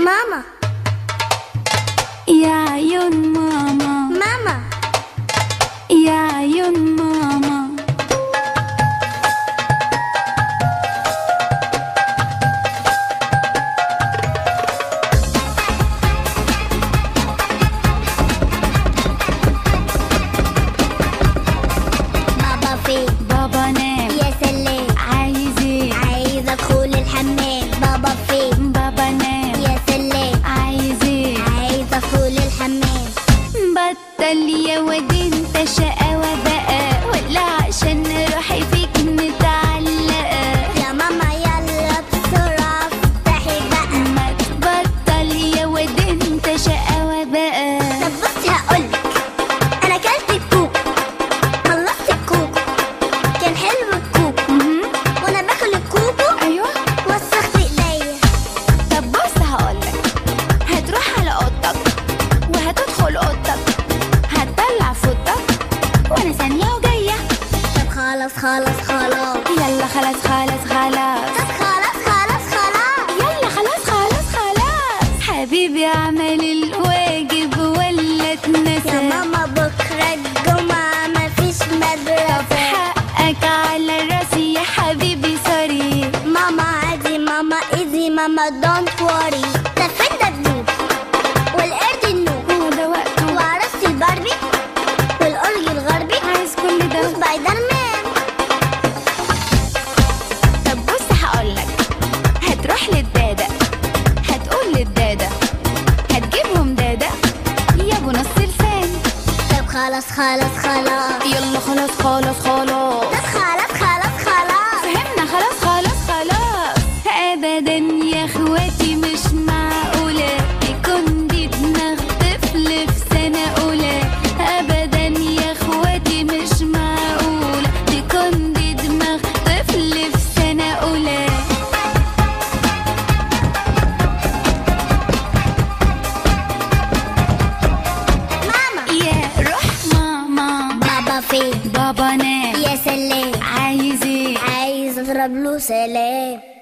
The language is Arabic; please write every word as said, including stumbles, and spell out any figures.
ماما. يا عيون ماما. ماما. يا عيون ماما. بابا فين؟ بابا نام. يا سلام. عايز ايه؟ عايز ادخل الحمام. بابا فين؟ بابا نام. يا سلام. عايز ايه؟ عايز ادخل الحمام. بطل يا واد انت شقاوة بقى، ولا عشان روحي فيك متعلقة. يا ماما يلا بسرعة افتحي بقى. ما تبطل يا واد انت شقاوة بقى. طب بصي هقولك، انا اكلت الكوك، خلصت الكوك، كان حلو الكوك، مهم. وانا باكل الكوكو ايوه. وسخت ايديا. طب بص هقولك، هتروح على اوضتك وهتدخل اوضتك، هتطلع فوطك وانا ثانية وجاية. طب خلاص خلاص خلاص. يلا خلاص خلاص خلاص. طب خلاص خلاص خلاص. يلا خلاص خلاص خلاص. حبيبي اعمل الواجب ولا اتنسى؟ يا ماما بكرة الجمعة مفيش مدرسة. حقك على راسي يا حبيبي سوري. ماما عادي، ماما ايزي، ماما دونت وري. طب فين الدبدوب والقرد النوب هو ده وقته، وعروسة الباربي والأورج الغربي عايز كل ده. وسبايدر مان. طب بص هقولك، هتروح للدادة، هتقول للدادة، هتجيبهم دادة يا ابو نص لسان. طب خلاص خلاص خلاص. يلا خلاص خلاص خلاص. طب خلاص خلاص خلاص. فهمنا خلاص خلاص خلاص. ابدا يا اخواتي مش معقولة يكون دي دماغ طفل في سنة اولى. ابدا يا اخواتي مش معقولة تكون دي دماغ طفل في سنة اولى. ماما. يا روح ماما. بابا فين؟ بابا نام. يا سلام. عايز ايه؟ عايز اضرب له سلام.